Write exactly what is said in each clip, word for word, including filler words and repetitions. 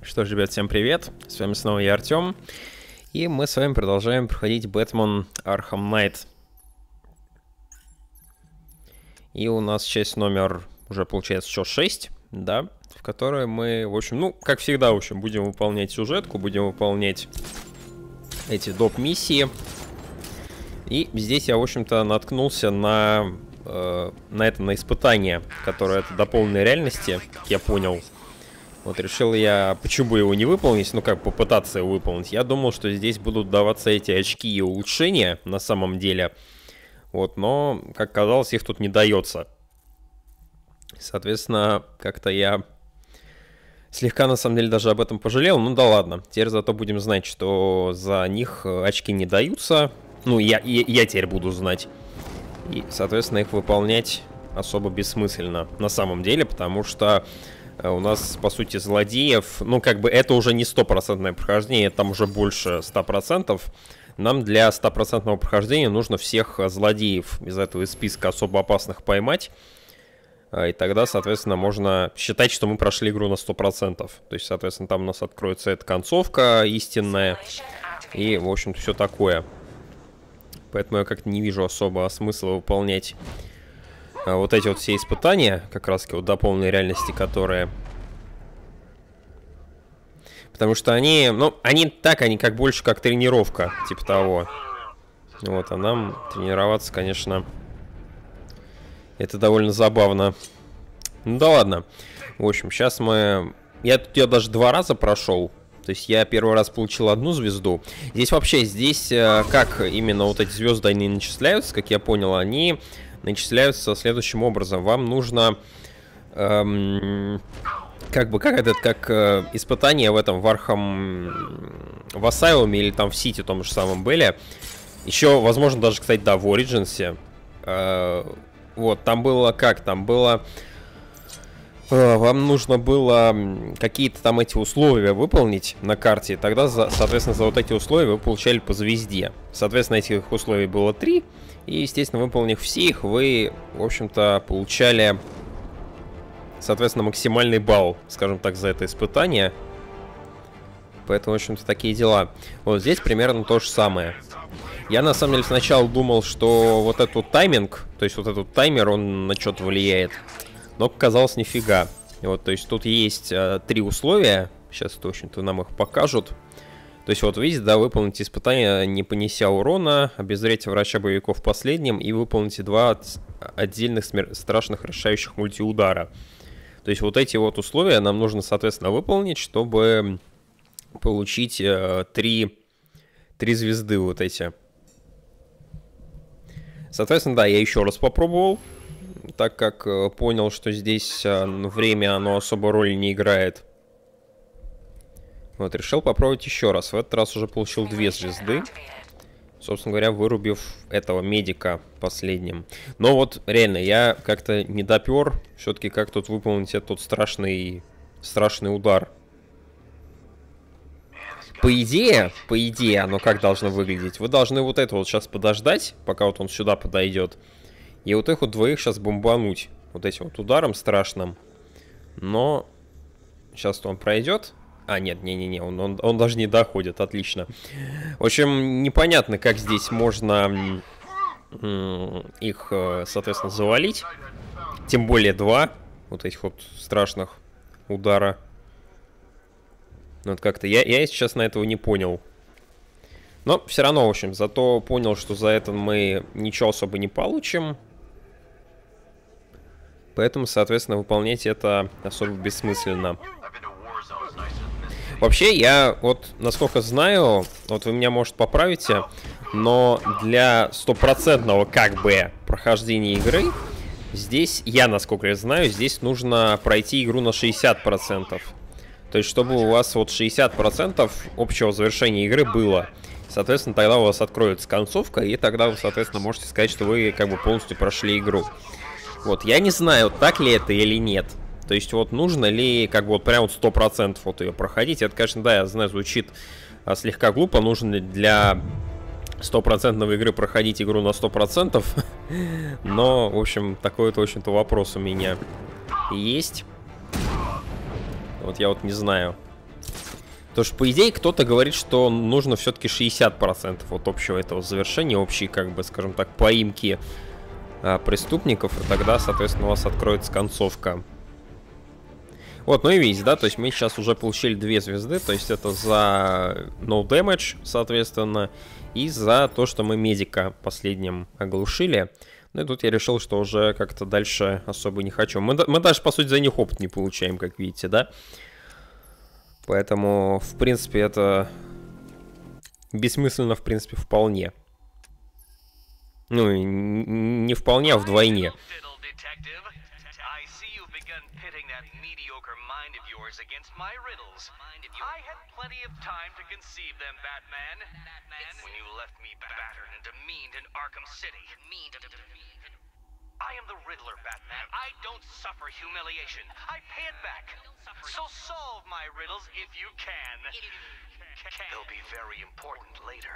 Что ж, ребят, всем привет, с вами снова я, Артем, и мы с вами продолжаем проходить Batman Arkham Knight. И у нас часть номер уже получается что, шесть, да, в которой мы, в общем, ну, как всегда, в общем, будем выполнять сюжетку, будем выполнять эти доп-миссии. И здесь я, в общем-то, наткнулся на, э, на это, на испытание, которое это до полной реальности, как я понял. Вот решил я, почему бы его не выполнить, ну как попытаться его выполнить. Я думал, что здесь будут даваться эти очки и улучшения на самом деле. Вот, но, как оказалось, их тут не дается. Соответственно, как-то я слегка, на самом деле, даже об этом пожалел. Ну да ладно, теперь зато будем знать, что за них очки не даются. Ну, я, я, я теперь буду знать. И, соответственно, их выполнять особо бессмысленно на самом деле, потому что у нас, по сути, злодеев, ну, как бы, это уже не стопроцентное прохождение, там уже больше ста процентов. Нам для стопроцентного прохождения нужно всех злодеев из этого списка особо опасных поймать. И тогда, соответственно, можно считать, что мы прошли игру на сто процентов. То есть, соответственно, там у нас откроется эта концовка истинная. И, в общем-то, все такое. Поэтому я как-то не вижу особо смысла выполнять вот эти вот все испытания, как раз-таки вот до полной реальности, которые... Потому что они, ну, они так, они как больше как тренировка, типа того. Вот, а нам тренироваться, конечно, это довольно забавно. Ну да ладно. В общем, сейчас мы... Я тут я даже два раза прошел. То есть я первый раз получил одну звезду. Здесь вообще, здесь как именно вот эти звезды, они начисляются, как я понял, они... начисляются следующим образом. Вам нужно эм, как бы, как это, как э, испытание в этом, в Архам, в Асайлуме или там в Сити, том же самом Белле. Еще, возможно, даже, кстати, да, в Ориджинсе. Э, вот, там было как? Там было... Э, вам нужно было какие-то там эти условия выполнить на карте. И тогда, за, соответственно, за вот эти условия вы получали по звезде. Соответственно, этих условий было три. И, естественно, выполнив все их, вы, в общем-то, получали, соответственно, максимальный балл, скажем так, за это испытание. Поэтому, в общем-то, такие дела. Вот здесь примерно то же самое. Я, на самом деле, сначала думал, что вот этот тайминг, то есть вот этот таймер, он на что-то влияет. Но оказалось, нифига. Вот, то есть тут есть э, три условия. Сейчас, в общем-то, нам их покажут. То есть вот видите, да, выполните испытание, не понеся урона, обезвредите врача боевиков последним и выполните два отдельных смер... страшных решающих мультиудара. То есть вот эти вот условия нам нужно, соответственно, выполнить, чтобы получить э, три, три звезды вот эти. Соответственно, да, я еще раз попробовал, так как э, понял, что здесь э, время, оно особо роли не играет. Вот, решил попробовать еще раз. В этот раз уже получил две звезды. Собственно говоря, вырубив этого медика последним. Но вот, реально, я как-то не допер. Все-таки как тут выполнить этот страшный, страшный удар. По идее, по идее, оно как должно выглядеть? Вы должны вот это вот сейчас подождать, пока вот он сюда подойдет. И вот их вот двоих сейчас бомбануть. Вот этим вот ударом страшным. Но сейчас-то он пройдет. А, нет, не-не-не, он, он, он даже не доходит, отлично. В общем, непонятно, как здесь можно их, соответственно, завалить. Тем более два вот этих вот страшных удара. Вот как-то я, я сейчас на этого не понял. Но все равно, в общем, зато понял, что за это мы ничего особо не получим. Поэтому, соответственно, выполнять это особо бессмысленно. Вообще, я вот, насколько знаю, вот вы меня, может, поправите, но для стопроцентного, как бы, прохождения игры, здесь, я, насколько я знаю, здесь нужно пройти игру на шестьдесят процентов. То есть, чтобы у вас вот шестьдесят процентов общего завершения игры было. Соответственно, тогда у вас откроется концовка, и тогда вы, соответственно, можете сказать, что вы, как бы, полностью прошли игру. Вот, я не знаю, так ли это или нет. То есть вот нужно ли, как бы вот прям вот сто процентов вот ее проходить. Это, конечно, да, я знаю, звучит а, слегка глупо. Нужно ли для стопроцентной игры проходить игру на сто процентов? Но, в общем, такой-то, в общем-то, вопрос у меня есть. Вот я вот не знаю. Потому что, по идее, кто-то говорит, что нужно все-таки шестьдесят процентов от общего этого завершения, общей, как бы, скажем так, поимки а, преступников, и тогда, соответственно, у вас откроется концовка. Вот, ну и видите, да, то есть мы сейчас уже получили две звезды, то есть это за no damage, соответственно, и за то, что мы медика последним оглушили. Ну и тут я решил, что уже как-то дальше особо не хочу. Мы, мы даже, по сути, за них опыт не получаем, как видите, да? Поэтому, в принципе, это бессмысленно, в принципе, вполне. Ну, не вполне, а вдвойне. Against my riddles. I had plenty of time to conceive them, Batman. When you left me battered and demeaned in Arkham City. I am the Riddler, Batman. I don't suffer humiliation. I pay it back. So solve my riddles if you can. They'll be very important later.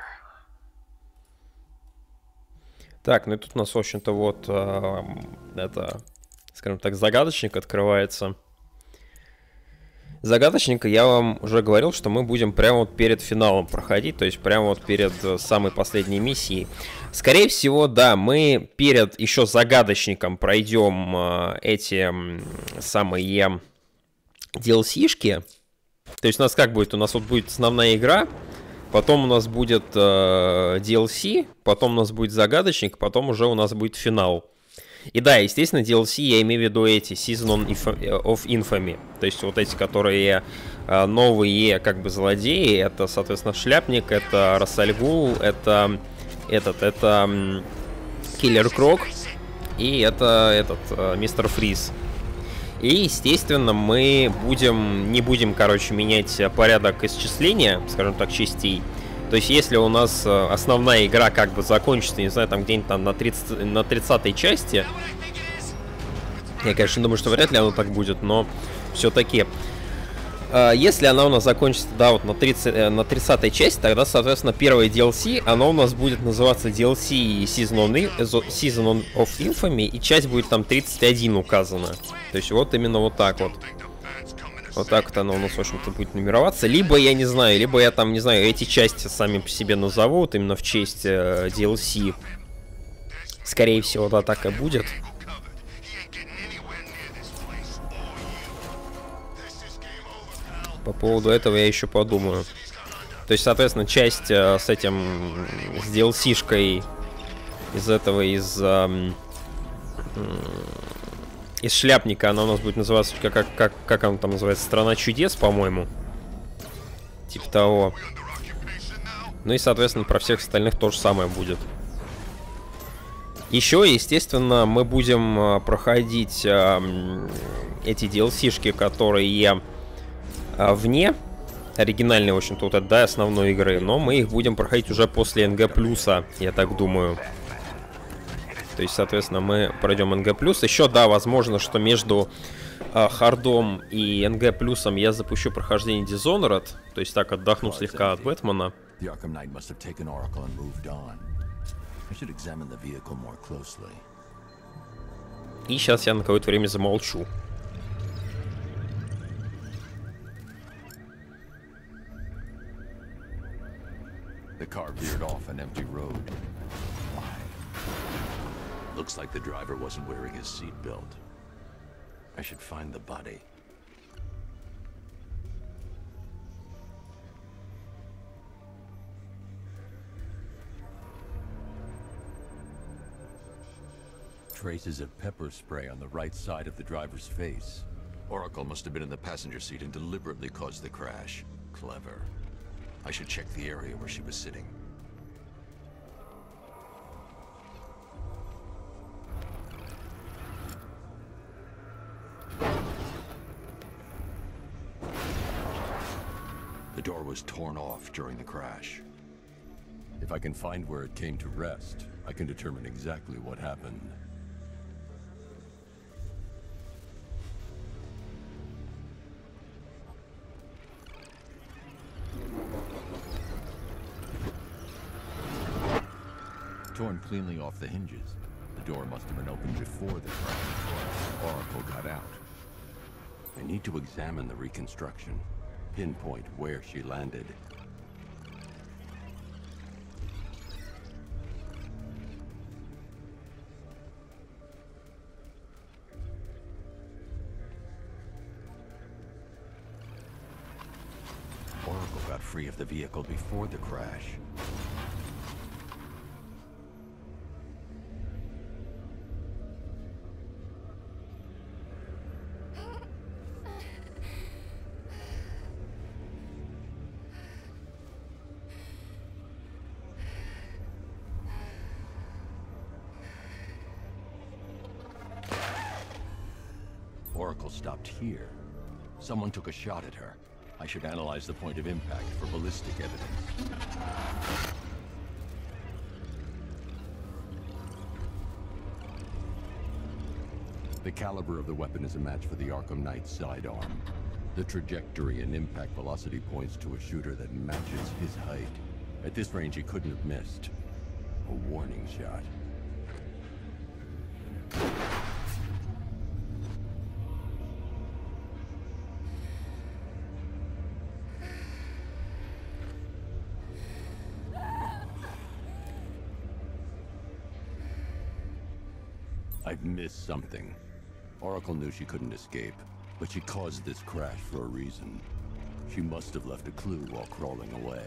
Так, ну и тут у нас, в общем-то, вот э, это, скажем так, загадочник открывается. Загадочника я вам уже говорил, что мы будем прямо вот перед финалом проходить, то есть прямо вот перед самой последней миссией. Скорее всего, да, мы перед еще загадочником пройдем э, эти э, самые ди эл си-шки. То есть у нас как будет? У нас вот будет основная игра, потом у нас будет э, ди эл си, потом у нас будет загадочник, потом уже у нас будет финал. И да, естественно, ди эл си я имею в виду эти Season of Infamy. То есть вот эти, которые э, новые как бы злодеи. Это, соответственно, Шляпник, это Рас аль Гул, это этот, это Киллер Крок и это этот э, Мистер Фриз. И, естественно, мы будем, не будем, короче, менять порядок исчисления, скажем так, частей. То есть, если у нас основная игра как бы закончится, не знаю, там где-нибудь там на, тридцатой, на тридцатой части, я, конечно, думаю, что вряд ли оно так будет, но все-таки, если она у нас закончится, да, вот на, тридцатой, на тридцатой части, тогда, соответственно, первое ди эл си, оно у нас будет называться ди эл си Season of Infamy, и часть будет там тридцать один указана. То есть, вот именно вот так вот. Вот так вот оно у нас, в общем-то, будет нумероваться. Либо, я не знаю, либо я там, не знаю, эти части сами по себе назовут, именно в честь э, ди эл си. Скорее всего, да, так и будет. По поводу этого я еще подумаю. То есть, соответственно, часть э, с этим, с ди эл си-шкой из этого, из... Э, э, из Шляпника, она у нас будет называться, как, как, как, как она там называется, Страна чудес, по-моему. Типа того. Ну и, соответственно, про всех остальных то же самое будет. Еще, естественно, мы будем проходить э, эти ди эл си-шки, которые э, вне оригинальной, в общем-то, вот, да, основной игры. Но мы их будем проходить уже после эн джи плюса, я так думаю. То есть, соответственно, мы пройдем эн джи плюс. Еще, да, возможно, что между э, хардом и эн джи плюсом я запущу прохождение Dishonored. То есть так отдохну слегка от Бэтмена. И сейчас я на какое-то время замолчу. Looks like the driver wasn't wearing his seatbelt. I should find the body. Traces of pepper spray on the right side of the driver's face. Oracle must have been in the passenger seat and deliberately caused the crash. Clever. I should check the area where she was sitting. The door was torn off during the crash. If I can find where it came to rest, I can determine exactly what happened. Torn cleanly off the hinges. The door must have been opened before the crash. Oracle got out. I need to examine the reconstruction. pinpoint where she landed. Oracle got free of the vehicle before the crash. Oracle stopped here. Someone took a shot at her. I should analyze the point of impact for ballistic evidence. The caliber of the weapon is a match for the Arkham Knight's sidearm. The trajectory and impact velocity points to a shooter that matches his height. At this range, he couldn't have missed. A warning shot. I've missed something. Oracle knew she couldn't escape, but she caused this crash for a reason. She must have left a clue while crawling away.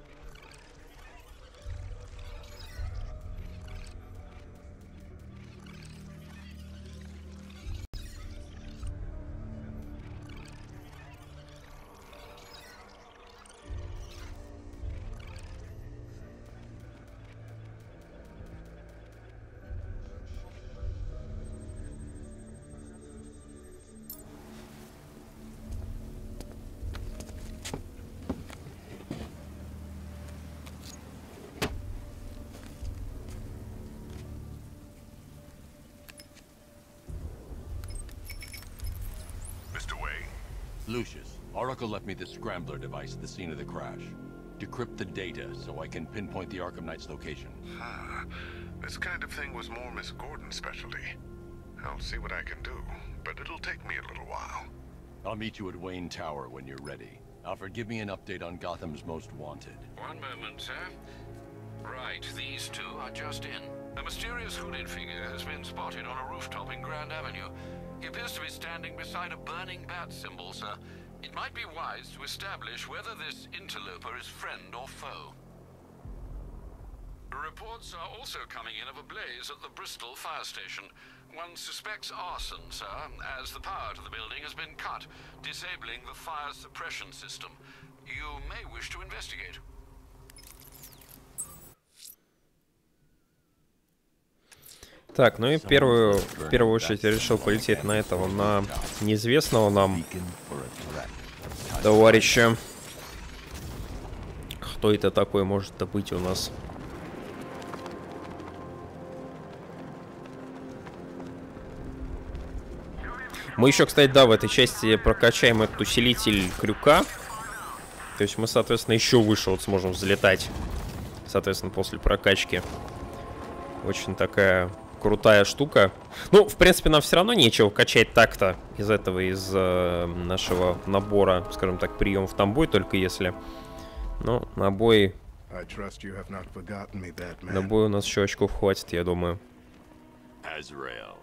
Lucius, Oracle left me the Scrambler device at the scene of the crash. Decrypt the data so I can pinpoint the Arkham Knight's location. Ah, this kind of thing was more Miss Gordon's specialty. I'll see what I can do, but it'll take me a little while. I'll meet you at Wayne Tower when you're ready. Alfred, give me an update on Gotham's Most Wanted. One moment, sir. Right, these two are just in. A mysterious hooded figure has been spotted on a rooftop in Grand Avenue. He appears to be standing beside a burning bat symbol, sir. It might be wise to establish whether this interloper is friend or foe. Reports are also coming in of a blaze at the Bristol fire station. One suspects arson, sir, as the power to the building has been cut, disabling the fire suppression system. You may wish to investigate. Так, ну и первую, в первую очередь я решил полететь на этого, на неизвестного нам товарища. Кто это такой может быть у нас? Мы еще, кстати, да, в этой части прокачаем этот усилитель крюка. То есть мы, соответственно, еще выше вот сможем взлетать. Соответственно, после прокачки. Очень такая крутая штука. Ну, в принципе, нам все равно нечего качать так-то из этого, из э, нашего набора, скажем так, приемов. Там бой только если. Ну, на бой... На бой у нас еще очков хватит, я думаю. Azrael.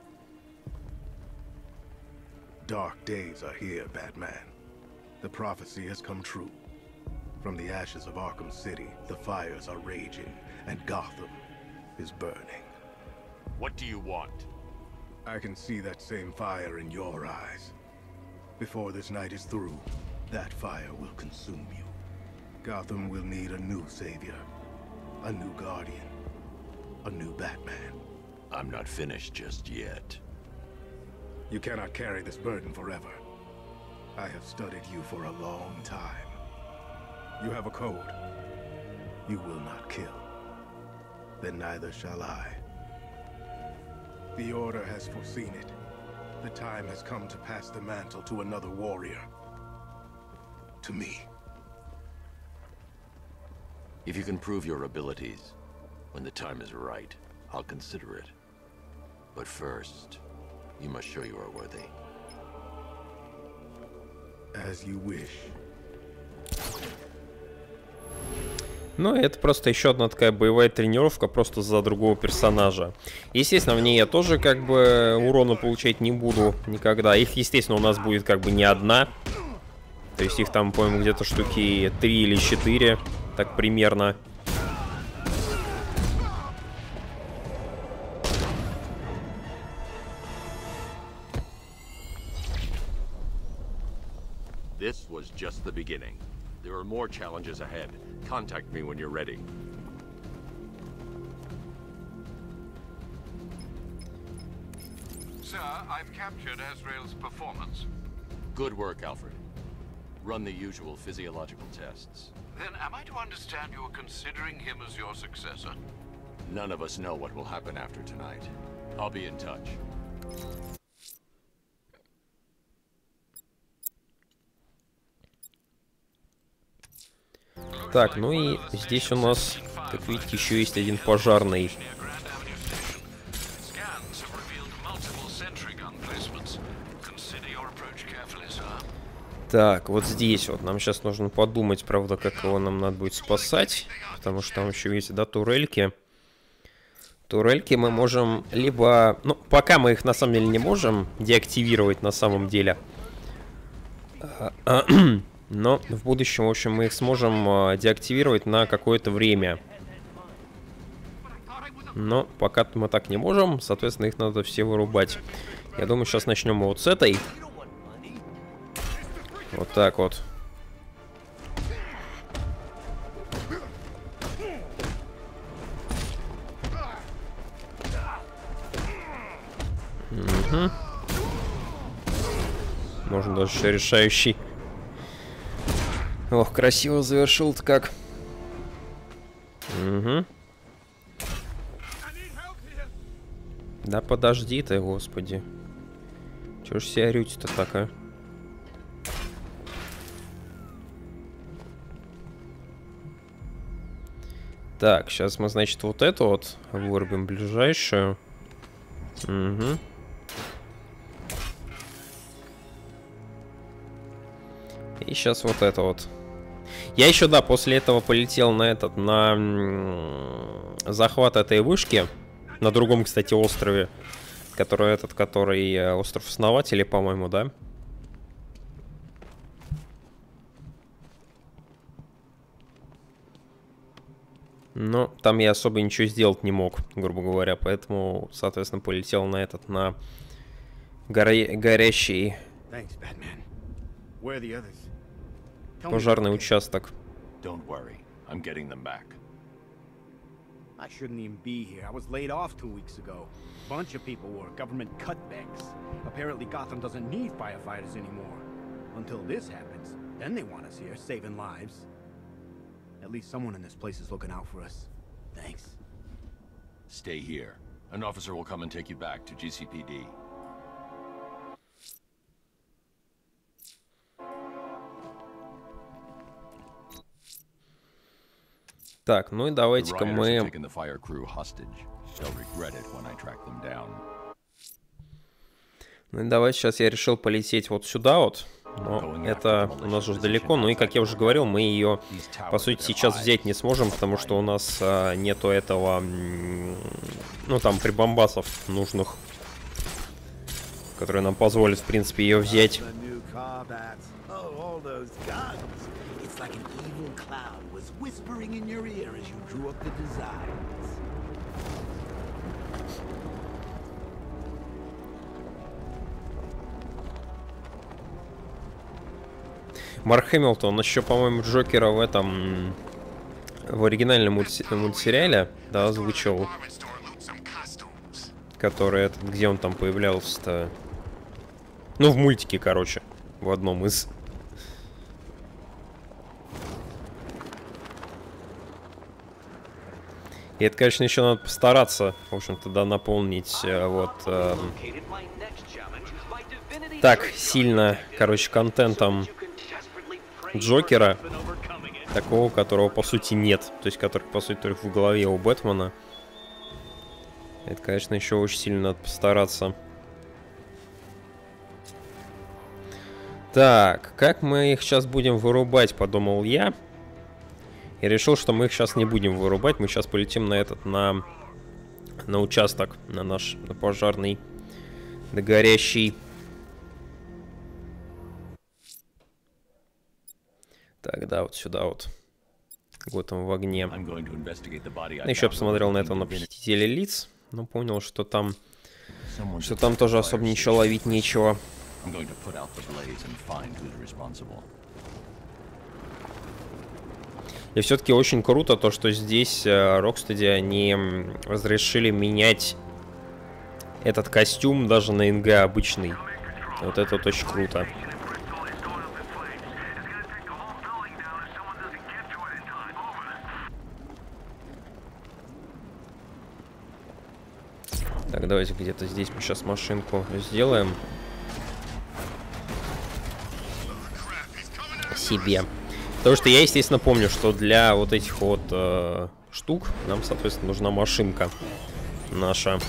Dark days are here, Batman. The prophecy has come true. From the ashes of Arkham City, the fires are raging, and Gotham is burning. What do you want? I can see that same fire in your eyes. Before this night is through, that fire will consume you. Gotham will need a new savior, a new guardian, a new Batman. I'm not finished just yet. You cannot carry this burden forever. I have studied you for a long time. You have a code. You will not kill. Then neither shall I. The Order has foreseen it. The time has come to pass the mantle to another warrior. To me. If you can prove your abilities, when the time is right, I'll consider it. But first, you must show you are worthy. As you wish. Ну, это просто еще одна такая боевая тренировка, просто за другого персонажа. Естественно, в ней я тоже как бы урона получать не буду никогда. Их, естественно, у нас будет как бы не одна. То есть их там, по-моему, где-то штуки три или четыре, так примерно. This was just the beginning. There are more challenges ahead. Contact me when you're ready. Sir, I've captured Azrael's performance. Good work, Alfred. Run the usual physiological tests. Then am I to understand you're considering him as your successor? None of us know what will happen after tonight. I'll be in touch. Так, ну и здесь у нас, как видите, еще есть один пожарный. Так, вот здесь вот нам сейчас нужно подумать, правда, как его нам надо будет спасать. Потому что там еще есть, да, турельки. Турельки мы можем либо... Ну, пока мы их на самом деле не можем деактивировать на самом деле. Но в будущем, в общем, мы их сможем э, деактивировать на какое-то время. Но пока мы так не можем, соответственно, их надо все вырубать. Я думаю, сейчас начнем вот с этой. Вот так вот. Угу. Можно даже еще решающий. Ох, красиво завершил-то как. Угу. Да подожди ты, господи. Чего ж все орете-то так, а? Так, сейчас мы, значит, вот эту вот вырубим ближайшую. Угу. И сейчас вот это вот. Я еще, да, после этого полетел на этот, на захват этой вышки. На другом, кстати, острове. Который этот, который остров Основателей, по-моему, да? Но там я особо ничего сделать не мог, грубо говоря. Поэтому, соответственно, полетел на этот, на горе... горящий пожарный участок. Don't worry. I'm getting them back. I shouldn't even be here. I was laid off two weeks ago. A bunch of people were government cutbacks. Apparently Gotham doesn't need firefighters anymore. Until this happens, then they want us here, saving lives. At least someone in this place is looking out for us. Thanks. Stay here. An officer will come and take you back to G C P D. Так, ну и давайте-ка мы... Ну и давайте сейчас я решил полететь вот сюда вот. Но это у нас уже далеко. Ну и, как я уже говорил, мы ее, по сути, сейчас взять не сможем, потому что у нас а, нету этого... Ну, там, прибамбасов нужных, которые нам позволят, в принципе, ее взять. Whispering in your ear as you drew up the designs. Марк Хэмилтон еще, по-моему, Джокера в этом, в оригинальном мульти мультсериале, да, озвучил, который этот, где он там появлялся-то, ну, в мультике, короче, в одном из. И это, конечно, еще надо постараться, в общем-то, да, наполнить э, вот э, так сильно, короче, контентом Джокера, такого, которого, по сути, нет. То есть, который, по сути, только в голове у Бэтмена. Это, конечно, еще очень сильно надо постараться. Так, как мы их сейчас будем вырубать, подумал я. И решил, что мы их сейчас не будем вырубать. Мы сейчас полетим на этот, на, на участок, на наш на пожарный, на горящий. Так, да, вот сюда вот. Готэм в огне. Я еще посмотрел на этого на посетителя лиц, но понял, что там, что там тоже особо ничего ловить нечего. И все-таки очень круто то, что здесь Rocksteady они разрешили менять этот костюм даже на эн гэ обычный. Вот это вот очень круто. Так, давайте где-то здесь мы сейчас машинку сделаем себе. Потому что я, естественно, помню, что для вот этих вот э, штук нам, соответственно, нужна машинка наша.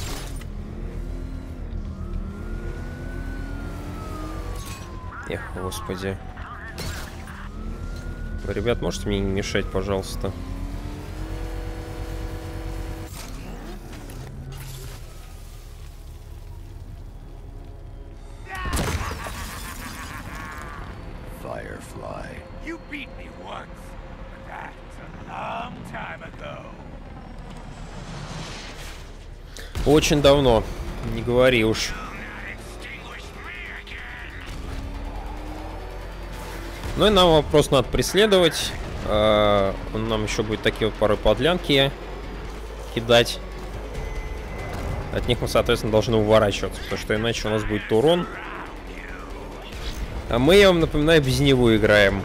Эх, господи. Вы, ребят, можете мне не мешать, пожалуйста? Очень давно, не говори уж. Ну и нам его просто надо преследовать. Он нам еще будет такие вот порой подлянки кидать. От них мы, соответственно, должны уворачиваться, потому что иначе у нас будет урон. А мы, я вам напоминаю, без него играем.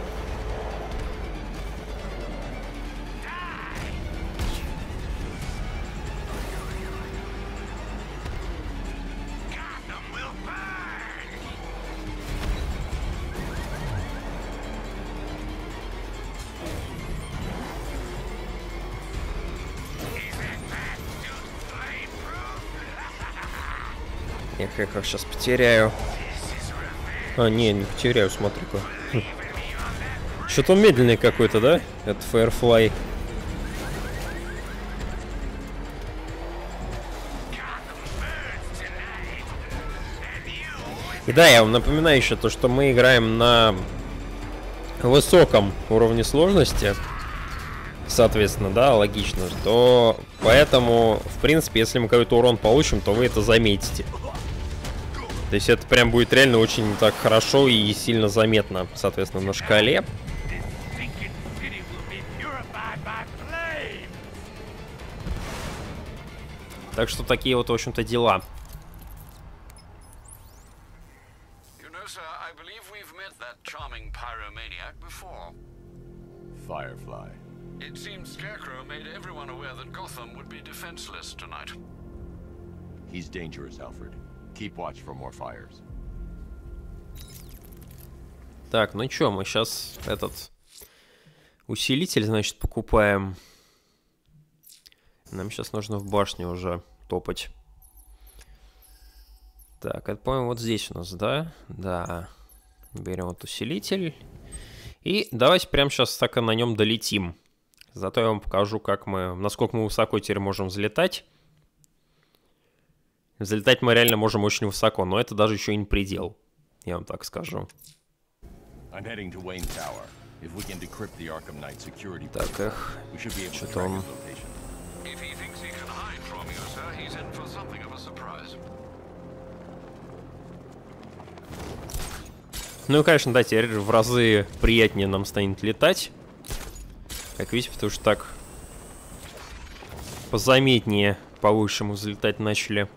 Эх, я как сейчас потеряю. А, не, не потеряю, смотри-ка. Хм. Что-то он медленный какой-то, да? Это Firefly. И да, я вам напоминаю еще то, что мы играем на высоком уровне сложности. Соответственно, да, логично. То поэтому, в принципе, если мы какой-то урон получим, то вы это заметите. То есть это прям будет реально очень так хорошо и сильно заметно, соответственно, на шкале. Так что такие вот, в общем-то, дела. Firefly. It seems Scarecrow made everyone aware that Gotham would be defenseless tonight. He's dangerous, Alfred. Keep watch for more fires. Так, ну чё, мы сейчас этот усилитель, значит, покупаем. Нам сейчас нужно в башню уже топать. Так, это, по-моему, вот здесь у нас, да? Да. Берем вот усилитель. И давайте прямо сейчас так и на нем долетим. Зато я вам покажу, как мы, насколько мы высоко теперь можем взлетать. Взлетать мы реально можем очень высоко, но это даже еще и не предел. Я вам так скажу. Так, эх, что-то он... Ну и, конечно, да, теперь в разы приятнее нам станет летать. Как видите, потому что так позаметнее повыше мы взлетать начали.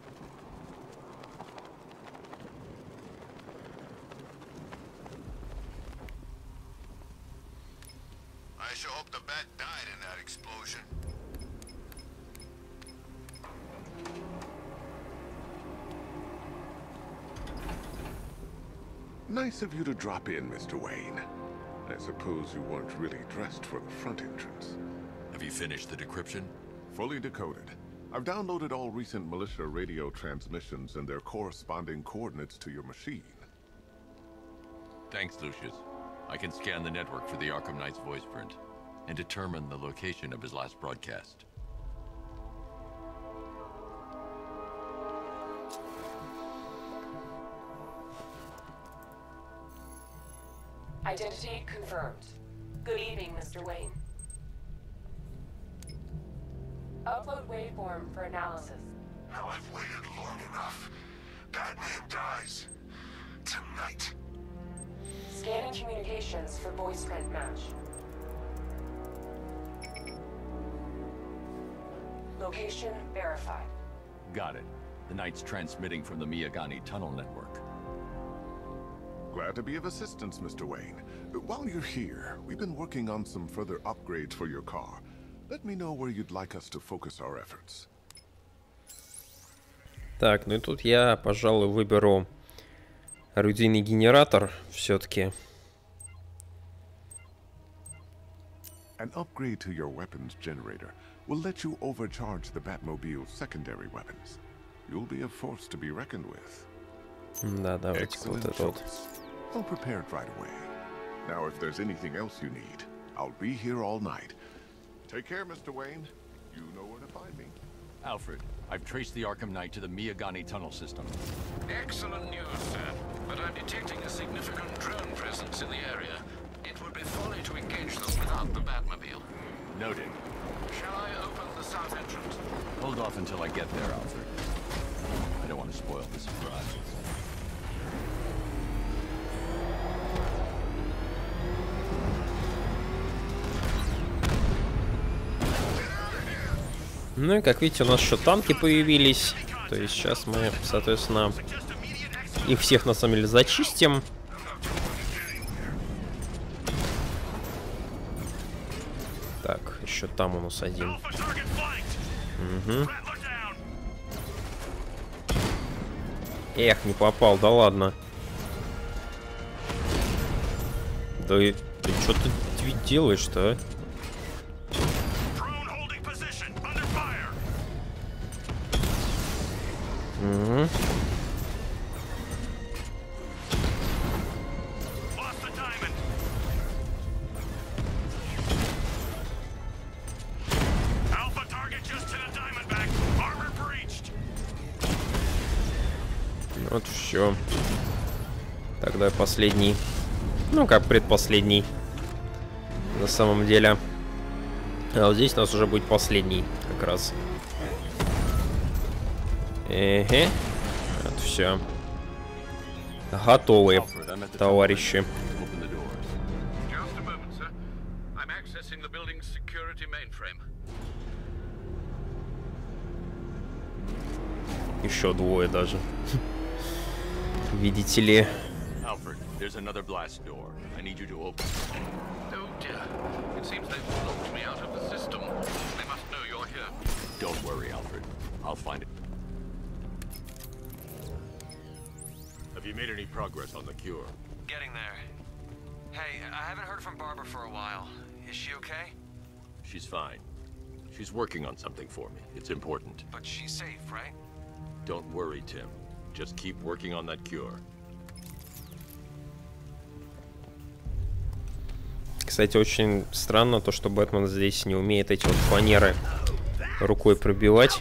Nice of you to drop in, Mister Wayne. I suppose you weren't really dressed for the front entrance. Have you finished the decryption? Fully decoded. I've downloaded all recent militia radio transmissions and their corresponding coordinates to your machine. Thanks, Lucius. I can scan the network for the Arkham Knight's voice print and determine the location of his last broadcast. Identity confirmed. Good evening, Mister Wayne. Upload waveform for analysis. Now I've waited long enough. Batman dies. Tonight. Scanning communications for voice print match. Location verified. Got it. The Knight's transmitting from the Miyagani tunnel network. Glad to be of assistance, Mister Wayne. While you're here, we've been working on some further upgrades for your car. Let me know where you'd like us to focus our efforts. Так, ну и тут я, пожалуй, выберу орудийный генератор все-таки. An upgrade to your weapons generator will let you overcharge the Batmobile's secondary weapons. You'll be a force to be reckoned with. Да, давайте вот это вот. All prepared right away. Now, if there's anything else you need, I'll be here all night. Take care, Mister Wayne. You know where to find me. Alfred, I've traced the Arkham Knight to the Miyagani tunnel system. Excellent news, sir. But I'm detecting a significant drone presence in the area. It would be folly to engage them without the Batmobile. Noted. Shall I open the south entrance? Hold off until I get there, Alfred. I don't want to spoil the surprise. Ну и как видите, у нас еще танки появились. То есть сейчас мы, соответственно, их всех на самом деле зачистим. Так, еще там у нас один. Угу. Эх, не попал, да ладно. Да и ты что ты делаешь-то, а? Угу. Вот все. Тогда последний. Ну, как предпоследний. На самом деле. А вот здесь у нас уже будет последний, как раз. Эге. Вот все. Готовы, товарищи. Еще двое даже. Видите ли. Alfred, there's another blast door. I need you to open. Oh dear. It seems they've locked me out of the system. They must know you're here. Don't worry, Alfred. I'll find it. Have you made any progress on the cure? Getting there. Hey, I haven't heard from Barbara for a while. Is she okay? She's fine. She's working on something for me. It's important. But she's safe, right? Don't worry, Tim. Just keep working on that cure. Кстати, очень странно то, что Бэтмен здесь не умеет эти вот фанеры рукой пробивать.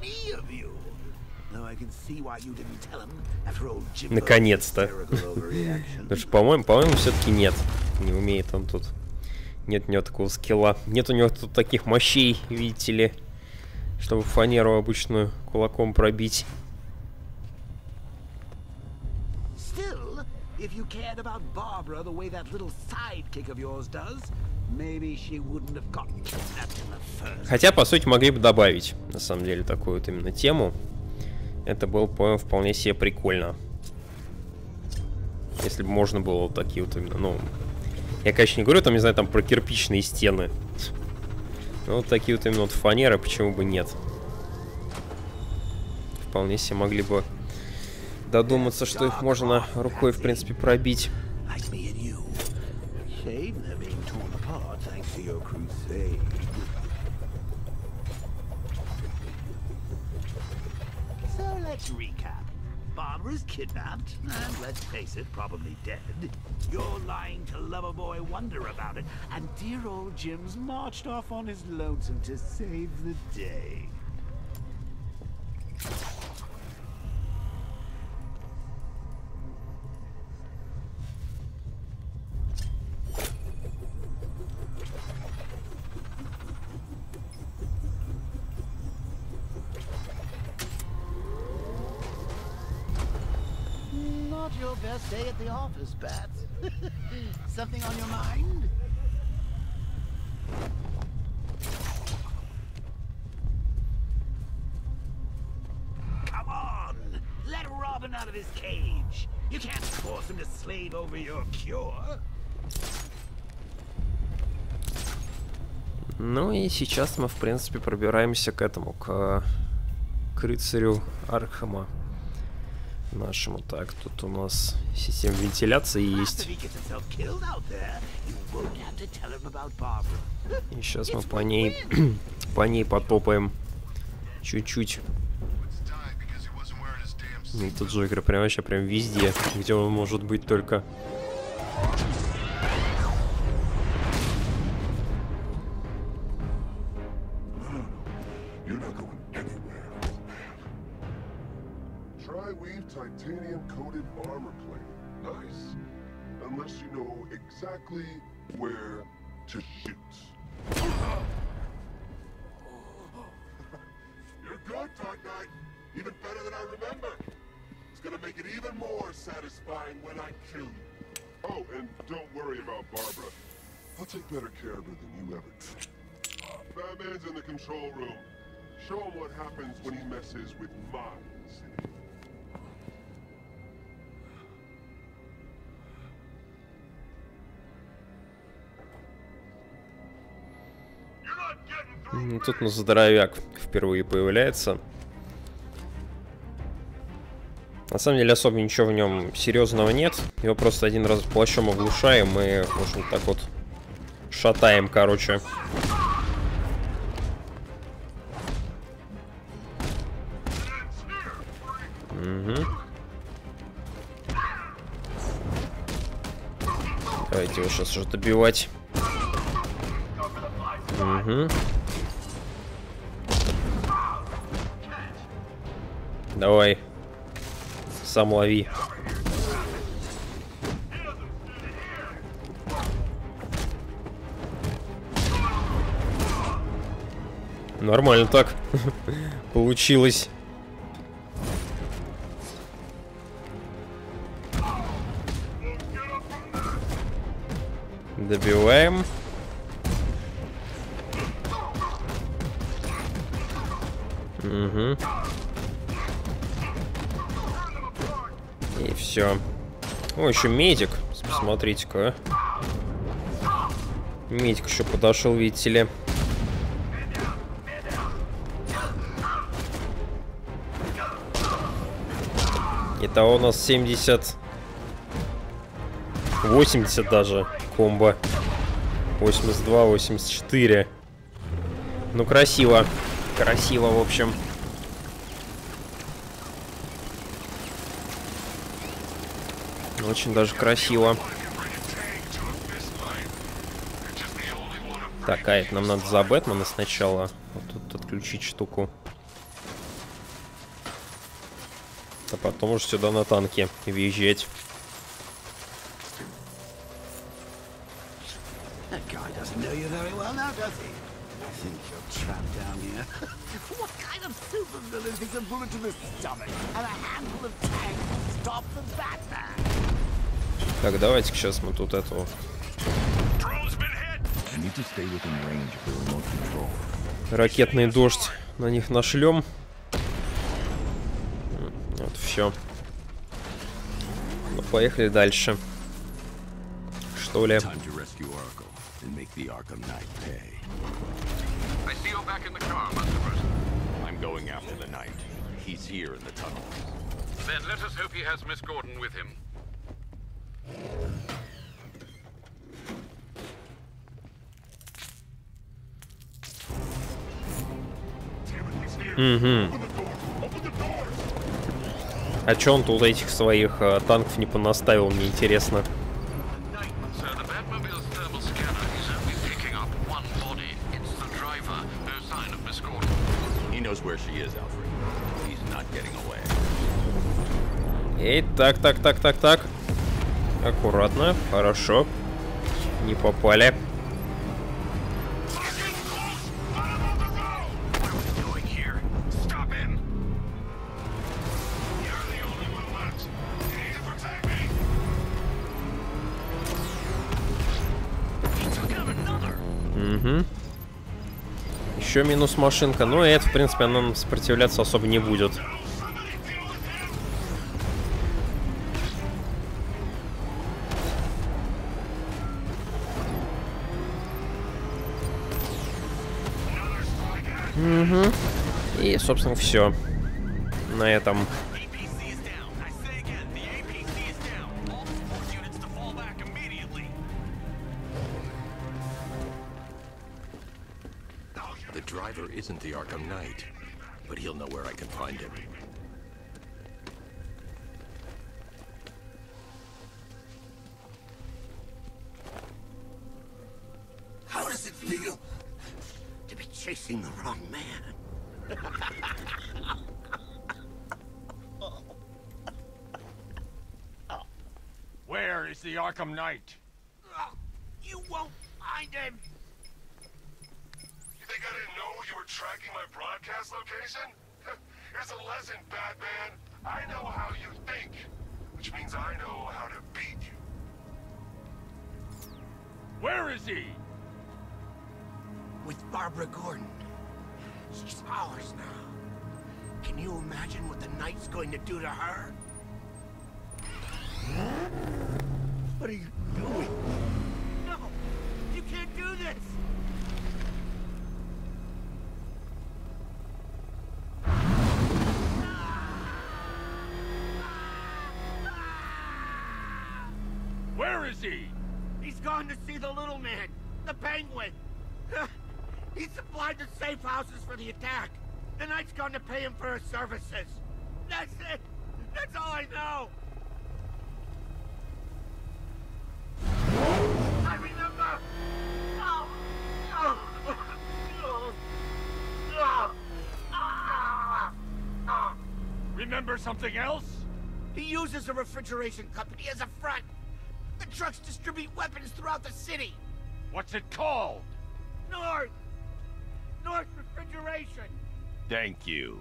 Наконец-то. Потому что, по-моему, по-моему, все-таки нет. Не умеет он тут. Нет у него такого скилла. Нет у него тут таких мощей, видите ли, чтобы фанеру обычную кулаком пробить. If you cared about Barbara the way that little sidekick of yours does, maybe she wouldn't have gotten kidnapped in the first. Хотя, по сути, могли бы добавить, на самом деле, такую вот именно тему. Это было, по-моему, вполне себе прикольно. Если бы можно было вот такие вот именно, ну... Я, конечно, не говорю, там, не знаю, там про кирпичные стены. Но вот такие вот именно вот фанеры, почему бы нет. Вполне себе могли бы... додуматься, что их можно рукой, в принципе, пробить. Barbara's kidnapped, and let's face it, probably dead. You're lying to Loverboy Wonder about it, and dear old Jim's marched off on his lonesome to save the day. Not your best day at the office, Bats. Something on your mind? Come on! Let Robin out of his cage! You can't force him to slave over your cure! Ну и сейчас мы, в принципе, пробираемся к этому, к, к рыцарю Аркхема нашему. Так, тут у нас система вентиляции есть. И сейчас мы по ней, по ней потопаем чуть-чуть. И тут Джокер прям вообще прям везде, где он может быть только. Titanium-coated armor plate. Nice. Unless you know exactly where to shoot. You're good, Dark Knight. Even better than I remember. It's gonna make it even more satisfying when I kill you. Oh, and don't worry about Barbara. I'll take better care of her than you ever did. Batman's in the control room. Show him what happens when he messes with minds. Тут у нас здоровяк впервые появляется. На самом деле особо ничего в нем серьезного нет. Его просто один раз плащом оглушаем и, в общем, так вот шатаем, короче. Угу. Давайте его сейчас уже добивать. Угу. Давай. Сам лови. Нормально так. Получилось. Добиваем. Угу. И все. О, еще медик. Посмотрите-ка. Медик еще подошел, видите ли. Итого у нас семьдесят... восемьдесят даже комбо. восемьдесят два, восемьдесят четыре. Ну, красиво. Красиво, в общем. Очень даже красиво. Так, а это нам надо за Бэтмена сначала. Вот тут отключить штуку. А потом уже сюда на танке въезжать. Так, давайте-ка сейчас мы тут этого... Ракетный дождь на них нашлем. Вот, все. Ну, поехали дальше. Что ли? Going after the Knight. He's here in the tunnel. Then let us hope he has Miss Gordon with him. Угу. А чё он тут этих своих э, танков не понаставил, мне интересно. Эй, так, так, так, так, так. Аккуратно, хорошо. Не попали. Угу. Еще минус машинка. Ну, и это, в принципе, она нам сопротивляться особо не будет. Угу. И, собственно, все. На этом. The driver isn't the Arkham Knight, but he'll know where I can find him. How does it feel to be chasing the wrong man? Where is the Arkham Knight? Oh, you won't find him. You think I didn't know you were tracking my broadcast location? Here's a lesson, Batman. I know how you think, which means I know how to beat you. Where is he? With Barbara Gordon. She's ours now. Can you imagine what the Knight's going to do to her? What are you doing? No! You can't do this! Where is he? He's gone to see the little man, the Penguin. He supplied the safe houses for the attack. The Knight's gone to pay him for his services. That's it. That's all I know. I remember. No. No. No. No. Remember something else? He uses a refrigeration company as a front. The trucks distribute weapons throughout the city. What's it called? North. North Refrigeration. Thank you.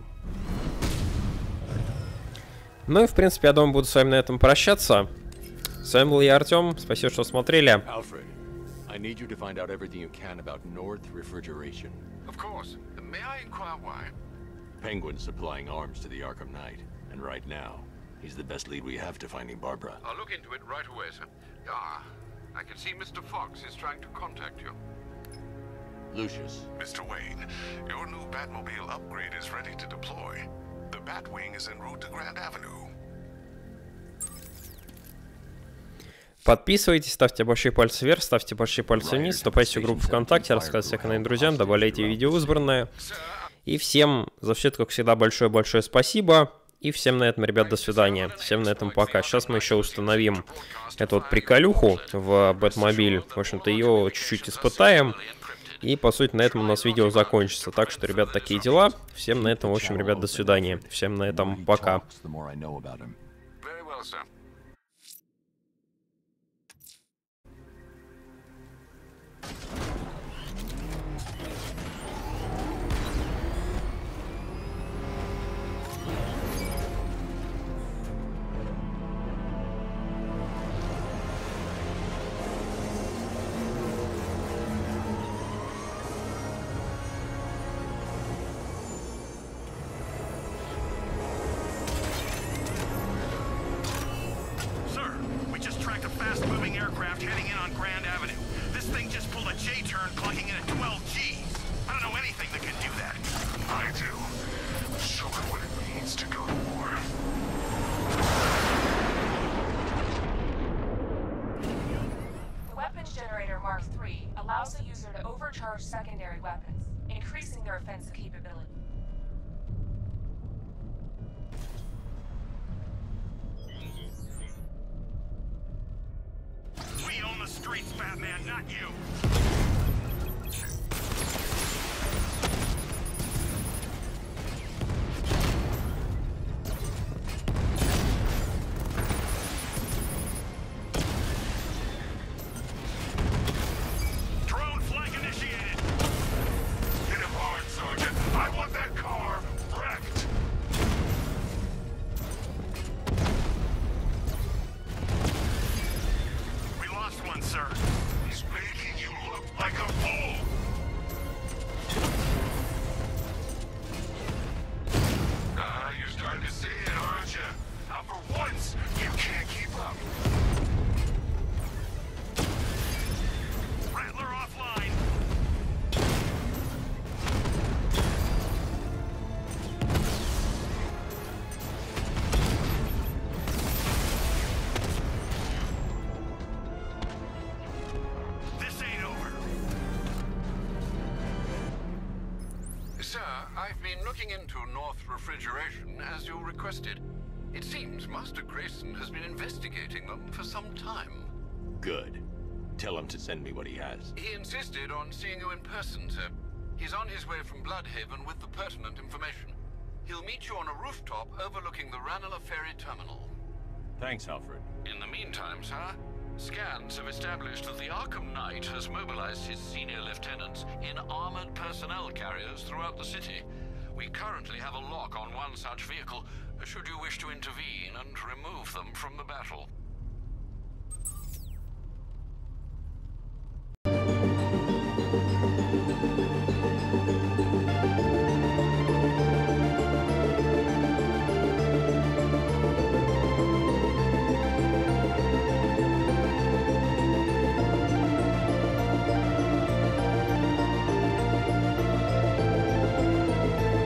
Ну и, в принципе, я думаю, буду с вами на этом прощаться. С вами был я, Артем. Спасибо, что смотрели. Alfred, I need you to find out everything you can about North Refrigeration. Of course. May I inquire why? Penguin's supplying arms to the Arkham Knight, and right now, he's the best lead we have to finding Barbara. I'll look into it right away, sir. Ah, I can see Mister Fox is trying to contact you. Lucius. Mister Wayne, your new Batmobile upgrade is ready to deploy. The Batwing is en route to Grand Avenue. Подписывайтесь, ставьте большие пальцы вверх, ставьте большие пальцы вниз, вступайте в группу ВКонтакте, рассказывайте о канале друзьям, добавляйте видео в избранное. И всем за все это, как всегда, большое-большое спасибо. И всем на этом, ребят, до свидания. Всем на этом пока. Сейчас мы еще установим эту вот приколюху в Бэтмобиль. В общем-то, ее чуть-чуть испытаем. И, по сути, на этом у нас видео закончится. Так что, ребят, такие дела. Всем на этом, в общем, ребят, до свидания. Всем на этом пока. Allows the user to overcharge secondary weapons, increasing their offensive capability. streets, Batman, not you. I've been looking into North Refrigeration as you requested. It seems Master Grayson has been investigating them for some time. Good. Tell him to send me what he has. He insisted on seeing you in person, sir. He's on his way from Bloodhaven with the pertinent information. He'll meet you on a rooftop overlooking the Ranelagh Ferry Terminal. Thanks, Alfred. In the meantime, sir, scans have established that the Arkham Knight has mobilized his senior lieutenants in armored personnel carriers throughout the city. We currently have a lock on one such vehicle, should you wish to intervene and remove them from the battle.